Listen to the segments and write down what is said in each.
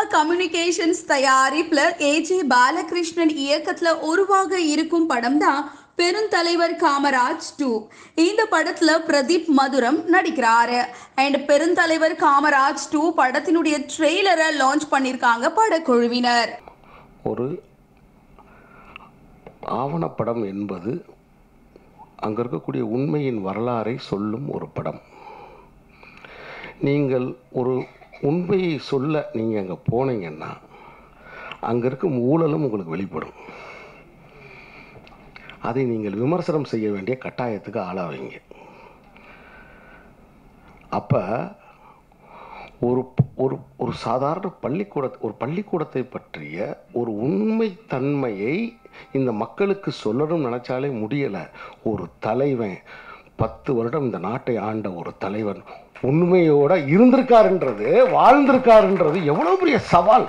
Communications தயாரிப்புல AJ Balakrishnan இயக்கத்துல உருவாக இருக்கும் படம் தான் பெருந்தலைவர் காமராஜ் 2. இந்த படத்துல பிரதீப் மதுரம் நடிக்கிறாரு. அண்ட் பெருந்தலைவர் காமராஜ் 2 படத்தினுடைய ட்ரெய்லரை லான்ச் பண்ணிருக்காங்க படக்குழுவினர். ஒரு ஆவணப்படம் என்பது அங்க இருக்கக்கூடிய உண்மையின் வரலாறை சொல்லும் ஒரு படம். நீங்கள் ஒரு உண்மையை சொல்ல நீங்கள் அங்கே போனீங்கன்னா அங்கே இருக்கும் ஊழலும் உங்களுக்கு வெளிப்படும். அதை நீங்கள் விமர்சனம் செய்ய வேண்டிய கட்டாயத்துக்கு ஆளாவீங்க. அப்போ ஒரு ஒரு ஒரு சாதாரண பள்ளிக்கூடத்தை பற்றிய ஒரு உண்மை தன்மையை இந்த மக்களுக்கு சொல்லணும்னு நினச்சாலே முடியலை. ஒரு தலைவன் 10 வருடம் இந்த நாட்டை ஆண்ட ஒரு தலைவன் உண்மையோட இருந்திருக்காருன்றது, வாழ்ந்திருக்காருன்றது எவ்வளவு பெரிய சவால்.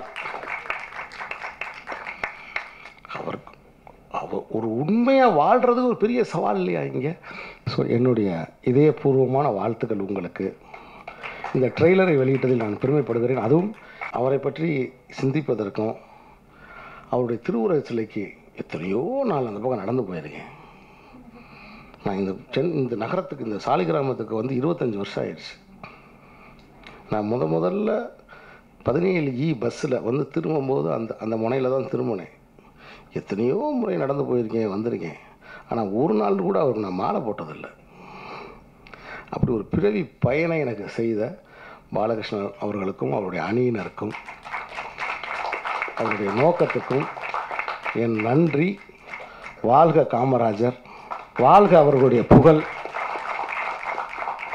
அவர் ஒரு உண்மையா வாழ்றது ஒரு பெரிய சவால் இல்லையா இங்கே? ஸோ என்னுடைய இதயபூர்வமான வாழ்த்துக்கள் உங்களுக்கு. இந்த ட்ரெய்லரை வெளியிட்டதில் நான் பெருமைப்படுகிறேன். அதுவும் அவரை பற்றி சிந்திப்பதற்கும் அவருடைய திருவுருவ சிலைக்கு எத்தனையோ நாள் அந்த பக்கம் நடந்து போயிருக்கேன். நான் இந்த நகரத்துக்கு, இந்த சாலிகிராமத்துக்கு வந்து 25 வருஷம் ஆயிடுச்சு. நான் முதல்ல 17E பஸ்ஸில் வந்து திரும்பும்போது அந்த முனையில் தான் திரும்பினேன். எத்தனையோ முறை நடந்து போயிருக்கேன், வந்திருக்கேன். ஆனால் ஒரு நாள் கூட அவருக்கு நான் மாலை போட்டதில்லை. அப்படி ஒரு பிறவி பயனை எனக்கு செய்த பாலகிருஷ்ணன் அவர்களுக்கும் அவருடைய அணியினருக்கும் அவருடைய நோக்கத்துக்கும் என் நன்றி. வாழ்க காமராஜர், வாழ்க அவர்களுடைய புகழ்.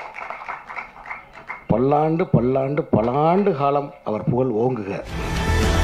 பல்லாண்டு பல்லாண்டு பல ஆண்டு காலம் அவர் புகழ் ஓங்குக.